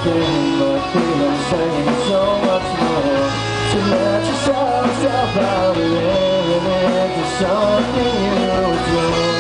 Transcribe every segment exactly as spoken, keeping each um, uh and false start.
something, but feeling saying so much more. So let yourself step out and live into something you do.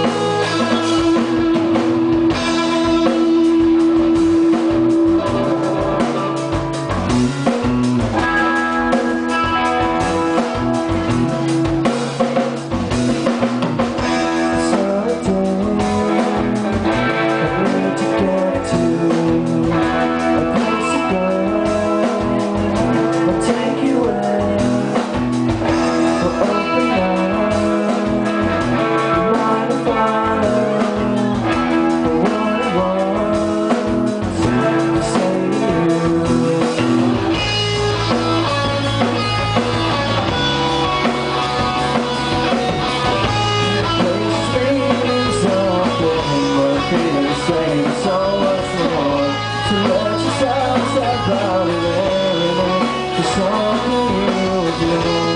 Saying so much more. So let yourself step out and live for something you do.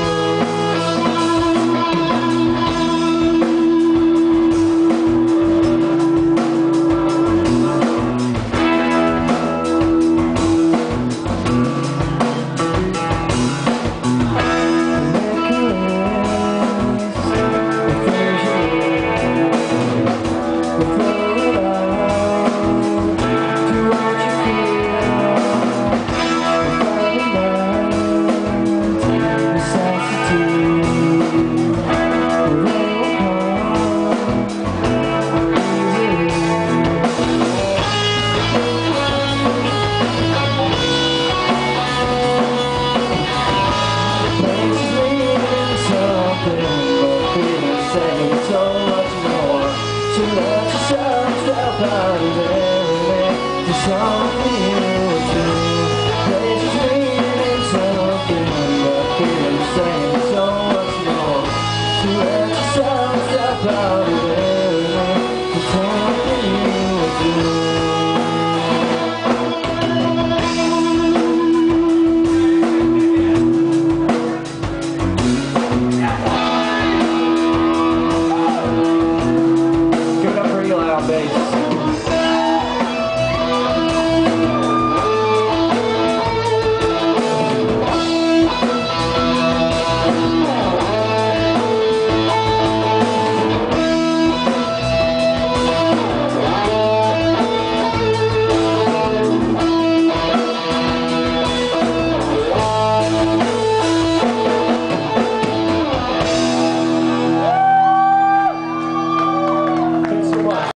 Saying so much more. So let yourself step out of there and make something.